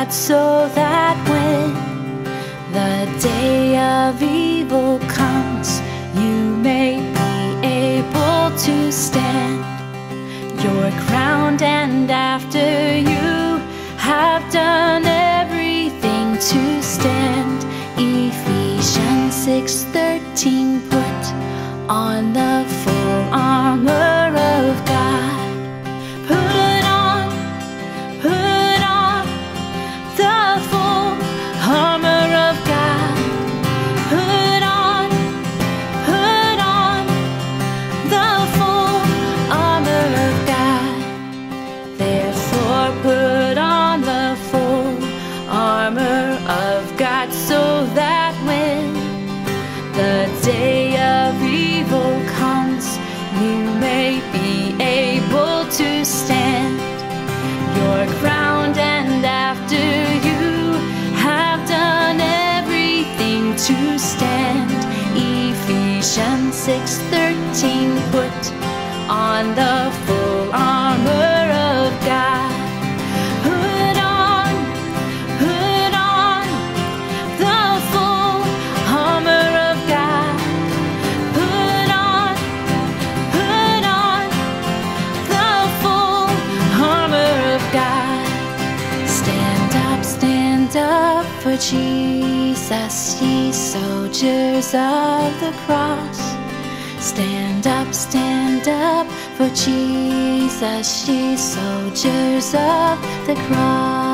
God, so that when the day of evil comes, you may be able to stand your ground, and after you have done everything to stand. Ephesians 6:13, put on the full armor of God. Put on the full armor of God. Put on the full armor of God. Therefore put on the full armor of God, so that when the day of evil comes, you may be able to stand your ground, and after you have done everything to stand. Ephesians 6:13, put on the full armor of God. Put on the full armor of God. Put on the full armor of God. Stand up for Jesus, ye soldiers of the cross. Stand up for Jesus, ye soldiers of the cross.